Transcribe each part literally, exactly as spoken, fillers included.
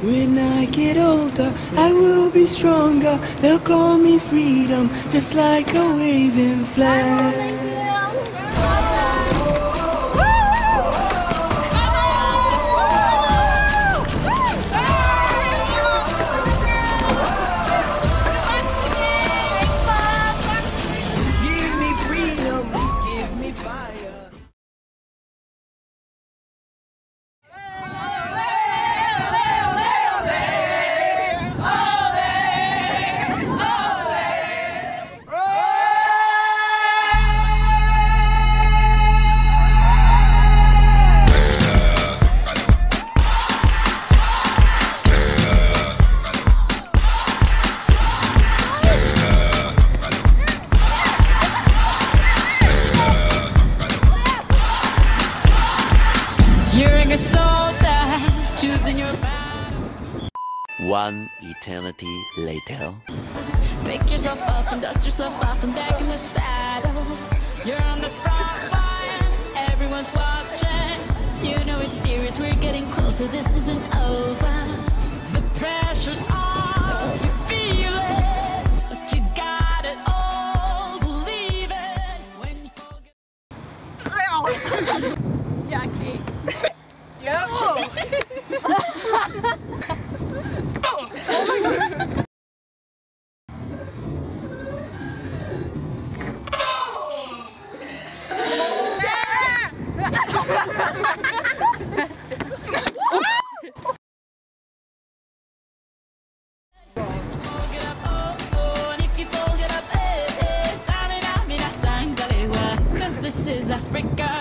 When I get older, I will be stronger. They'll call me freedom, just like a waving flag. One eternity later. Pick yourself up and dust yourself off and back in the saddle. You're on the front line, everyone's watching. You know it's serious, we're getting closer, this isn't over. The pressure's on, you feel it, but you got it all, believe it. When you forget. Yeah, Kate. Yep. Oh my god. This is Africa.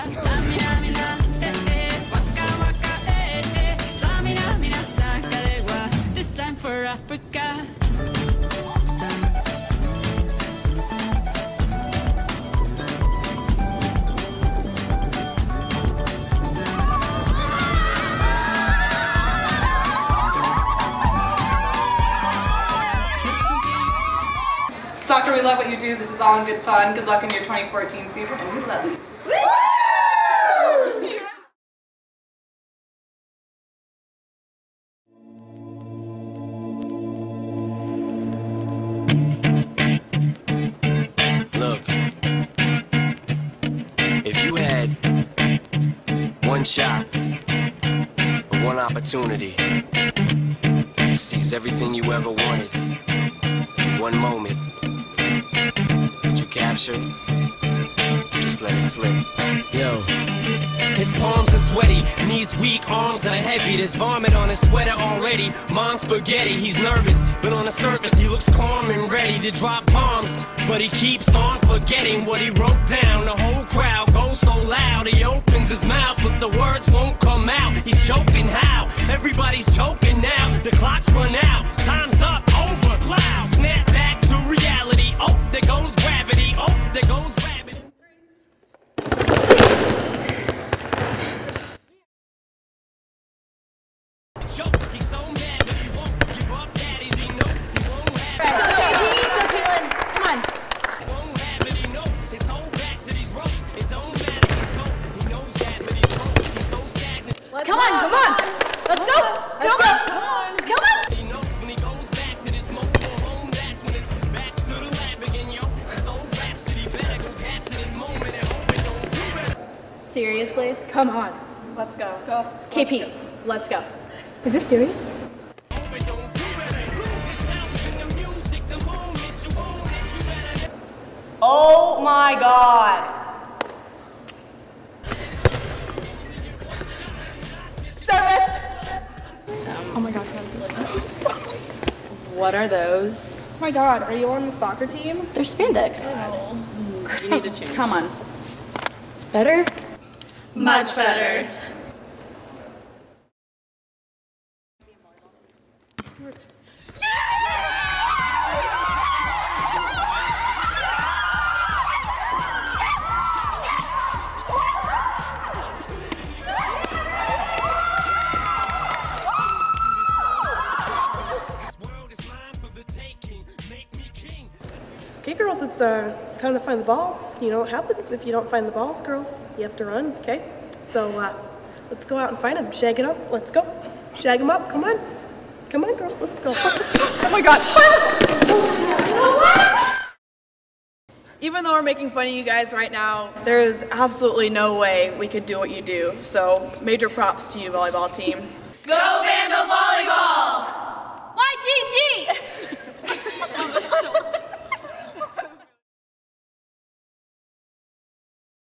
This time for Africa. Soccer, we love what you do. This is all in good fun. Good luck in your twenty fourteen season, and we love you. Look, if you had one shot or one opportunity to seize everything you ever wanted in one moment, that you captured, just let it slip. Yo. His palms are sweaty, knees weak, arms are heavy. There's vomit on his sweater already. Mom's spaghetti, he's nervous, but on the surface he looks calm and ready to drop bombs. But he keeps on forgetting what he wrote down. The whole crowd goes so loud, he opens his mouth, but the words won't come out. He's choking how? Everybody's choking now. The clock's run out, time's up, over, loud. Snap back to reality. Oh, there goes gravity. Oh, there goes gravity. He's so mad, but he won't give up. Daddies, he knows he won't have it. Come on. He won't have it, he knows his whole back to these ropes. It don't matter, he's told. He knows that, but he's broke. He's so stagnant. Come on, come on. Let's go. Come on. Come on. Come on. He knows when he goes back to this mobile home, that's when it's back to the lab again, yo. This old rhapsody better go capture this moment and hope it don't do it. Seriously? Come on, let's go. Go. K P, let's go. Is this serious? Hope it don't do it. Lose yourself in the music, the moment you own it, you better. Oh my god. Service! Oh my god, What are those? oh my god, are you on the soccer team? They're spandex. Oh. You need to change. Come on. Better? Much better. Okay, girls, it's, uh, it's time to find the balls. You know what happens if you don't find the balls, girls. You have to run, okay? So, uh, let's go out and find them. Shag it up. Let's go. Shag them up. Come on. Come on, girls, let's go. Oh my God. Even though we're making fun of you guys right now, there is absolutely no way we could do what you do. So major props to you, volleyball team. Go Vandal Volleyball!